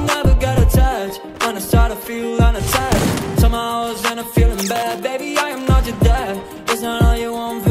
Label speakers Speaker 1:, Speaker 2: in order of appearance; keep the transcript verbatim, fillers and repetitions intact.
Speaker 1: never get attached. When I start to feel unattached, somehow I was in a feeling bad. Baby, I am not your dad. It's not all you want